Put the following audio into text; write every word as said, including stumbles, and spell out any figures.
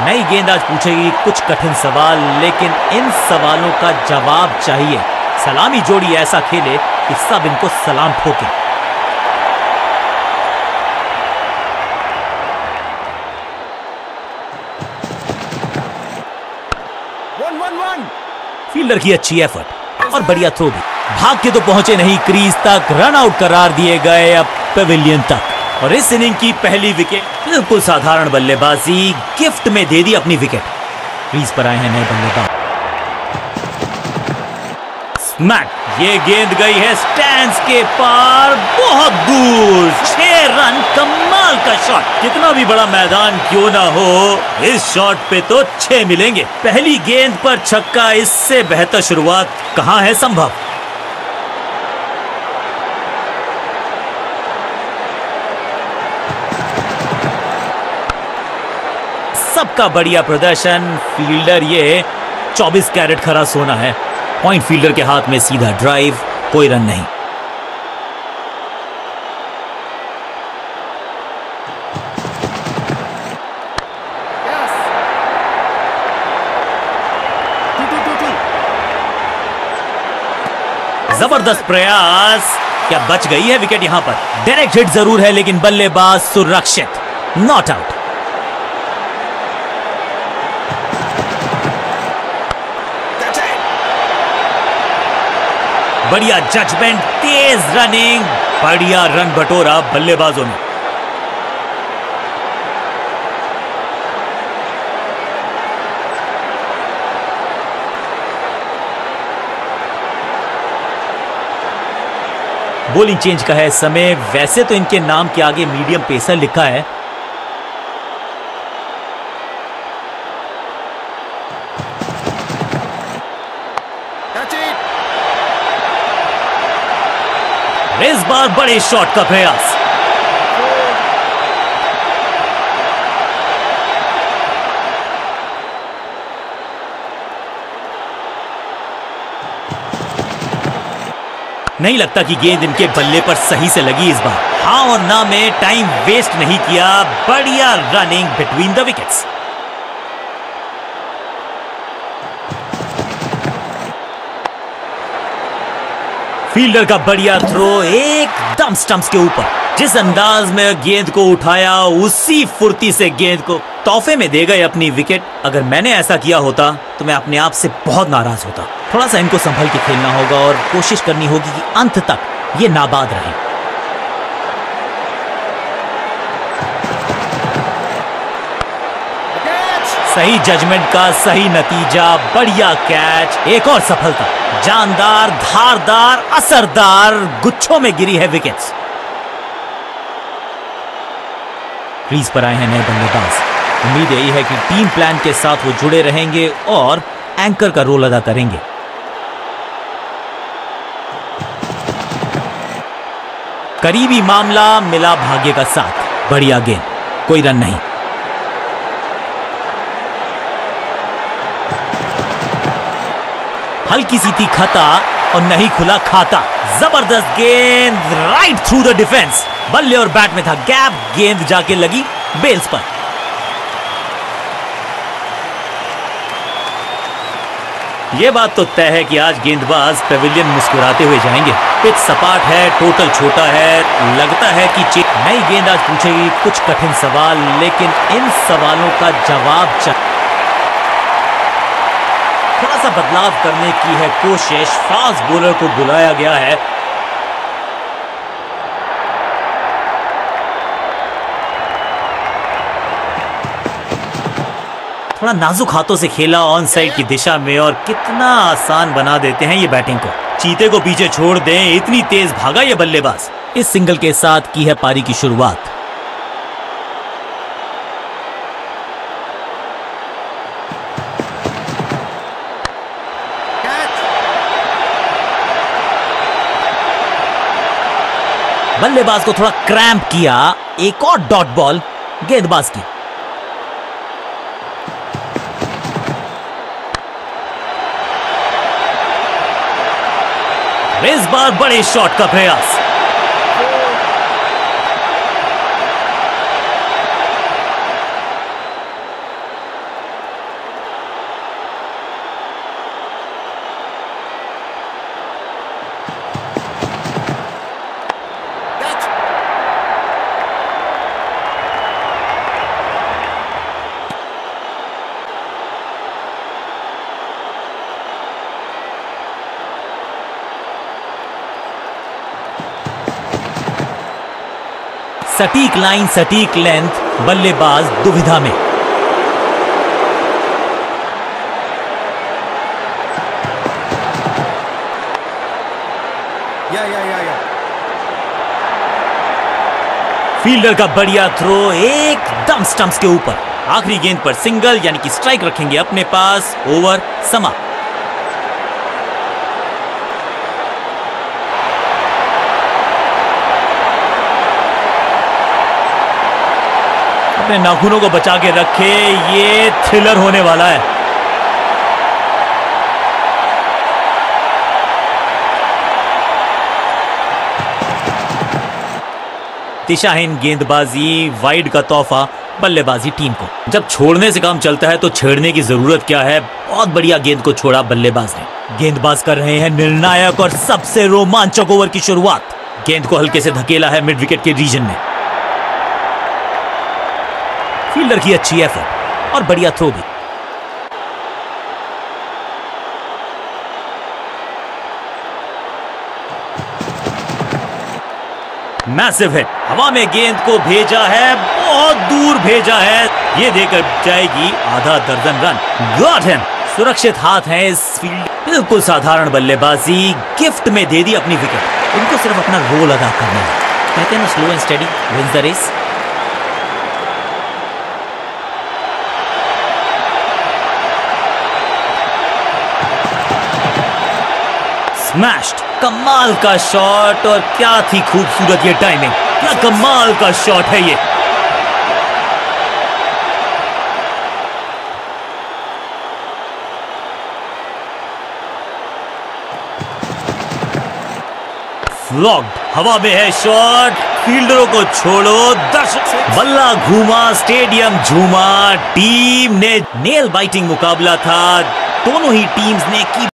नई गेंद आज पूछेगी कुछ कठिन सवाल, लेकिन इन सवालों का जवाब चाहिए। सलामी जोड़ी ऐसा खेले कि सब इनको सलाम ठोके। फील्डर की अच्छी एफर्ट और बढ़िया थ्रो भी। भाग के तो पहुंचे नहीं क्रीज तक, रन आउट करार दिए गए अब पेविलियन तक। और इस इनिंग की पहली विकेट बिल्कुल साधारण बल्लेबाजी, गिफ्ट में दे दी अपनी विकेट। क्रीज पर आए हैं नए बल्लेबाज। स्मैक, ये गेंद गई है स्टैंड्स के पार, बहुत दूर। छह रन, कमाल का शॉट। कितना भी बड़ा मैदान क्यों ना हो, इस शॉट पे तो छह मिलेंगे। पहली गेंद पर छक्का, इससे बेहतर शुरुआत कहां है संभव। सबका बढ़िया प्रदर्शन। फील्डर ये चौबीस कैरेट खरा सोना है। पॉइंट फील्डर के हाथ में सीधा ड्राइव, कोई रन नहीं। जबरदस्त प्रयास, क्या बच गई है विकेट यहां पर। डायरेक्ट हिट जरूर है, लेकिन बल्लेबाज सुरक्षित, नॉट आउट। बढ़िया जजमेंट, तेज रनिंग, बढ़िया रन बटोरा बल्लेबाजों ने। बॉलिंग चेंज का है समय। वैसे तो इनके नाम के आगे मीडियम पेसर लिखा है। इस बार बड़े शॉट का प्रयास। नहीं लगता कि गेंद इनके बल्ले पर सही से लगी इस बार। हाँ और ना में टाइम वेस्ट नहीं किया। बढ़िया running between the wickets. Fielder का बढ़िया थ्रो, एकदम स्टंप्स के ऊपर। जिस अंदाज में गेंद को उठाया, उसी फुर्ती से गेंद को तोहफे में दे गए अपनी विकेट। अगर मैंने ऐसा किया होता तो मैं अपने आप से बहुत नाराज होता। थोड़ा सा इनको संभल के खेलना होगा और कोशिश करनी होगी कि अंत तक ये नाबाद रहे। सही जजमेंट का सही नतीजा, बढ़िया कैच, एक और सफलता। जानदार, धारदार, असरदार, गुच्छों में गिरी है विकेट्स। क्रीज पर आए हैं नए बल्लेबाज। उम्मीद यही है कि टीम प्लान के साथ वो जुड़े रहेंगे और एंकर का रोल अदा करेंगे। करीबी मामला, मिला भाग्य का साथ। बढ़िया गेंद, कोई रन नहीं। हल्की सी थी खता और नहीं खुला खाता। जबरदस्त गेंद, राइट थ्रू द डिफेंस। बल्ले और बैट में था गैप, गेंद जाके लगी बेल्स पर। यह बात तो तय है कि आज गेंदबाज पेविलियन मुस्कुराते हुए जाएंगे। पिच सपाट है, टोटल छोटा है, लगता है कि नई गेंद आज पूछेगी कुछ कठिन सवाल, लेकिन इन सवालों का जवाब चाहिए। थोड़ा सा बदलाव करने की है कोशिश। फास्ट बॉलर को बुलाया गया है। थोड़ा नाजुक हाथों से खेला ऑन साइड की दिशा में, और कितना आसान बना देते हैं ये बैटिंग को। चीते को पीछे छोड़ दें, इतनी तेज भागा ये बल्लेबाज। इस सिंगल के साथ की है पारी की शुरुआत। बल्लेबाज को थोड़ा क्रैम्प किया। एक और डॉट बॉल गेंदबाज की। इस बार बड़े शॉट का प्रयास। सटीक लाइन, सटीक लेंथ, बल्लेबाज दुविधा में। या, या, या, या। फील्डर का बढ़िया थ्रो एकदम स्टंप्स के ऊपर। आखिरी गेंद पर सिंगल यानी कि स्ट्राइक रखेंगे अपने पास। ओवर समाप्त। अपने नाखूनों को बचा के रखे, ये थ्रिलर होने वाला है। दिशाहीन गेंदबाजी, वाइड का तोहफा बल्लेबाजी टीम को। जब छोड़ने से काम चलता है तो छेड़ने की जरूरत क्या है। बहुत बढ़िया गेंद को छोड़ा बल्लेबाज ने। गेंदबाज कर रहे हैं निर्णायक और सबसे रोमांचक ओवर की शुरुआत। गेंद को हल्के से धकेला है मिड विकेट के रीजन में। फील्डर की अच्छी एफर्ट और बढ़िया थ्रो भी। मैसिव हिट, हवा में गेंद को भेजा है, बहुत दूर भेजा है। ये देकर जाएगी आधा दर्जन रन। Got him. सुरक्षित हाथ है इस फील्ड। बिल्कुल साधारण बल्लेबाजी, गिफ्ट में दे दी अपनी विकेट। उनको सिर्फ अपना रोल अदा करना है। कहते हैं ना, slow and steady wins the race. Smashed, कमाल का शॉट। और क्या थी खूबसूरत ये टाइमिंग। क्या कमाल का शॉट है ये। फ्लॉग्ड, हवा में है शॉट। फील्डरों को छोड़ो, दर्शक। बल्ला घूमा, स्टेडियम झूमा। टीम ने नेल बाइटिंग मुकाबला था। दोनों ही टीम्स ने की